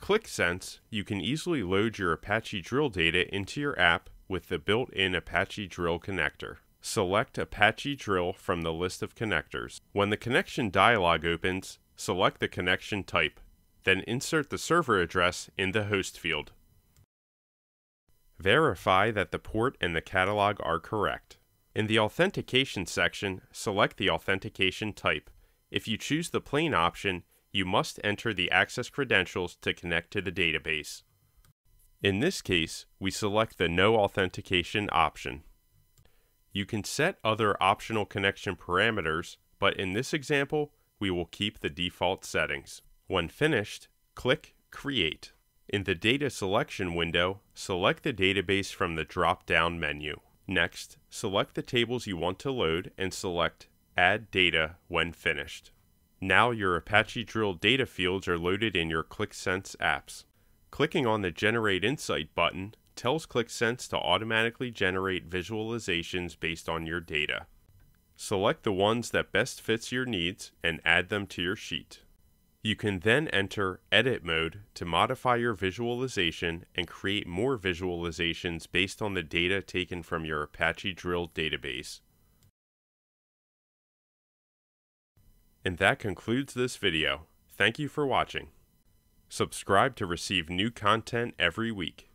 Qlik Sense, you can easily load your Apache Drill data into your app with the built-in Apache Drill connector. Select Apache Drill from the list of connectors. When the connection dialog opens, select the connection type, then insert the server address in the host field. Verify that the port and the catalog are correct. In the authentication section, select the authentication type. If you choose the plain option, you must enter the access credentials to connect to the database. In this case, we select the No Authentication option. You can set other optional connection parameters, but in this example, we will keep the default settings. When finished, click Create. In the Data Selection window, select the database from the drop-down menu. Next, select the tables you want to load and select Add Data when finished. Now your Apache Drill data fields are loaded in your Qlik Sense apps. Clicking on the Generate Insight button tells Qlik Sense to automatically generate visualizations based on your data. Select the ones that best fits your needs and add them to your sheet. You can then enter Edit mode to modify your visualization and create more visualizations based on the data taken from your Apache Drill database. And that concludes this video. Thank you for watching. Subscribe to receive new content every week.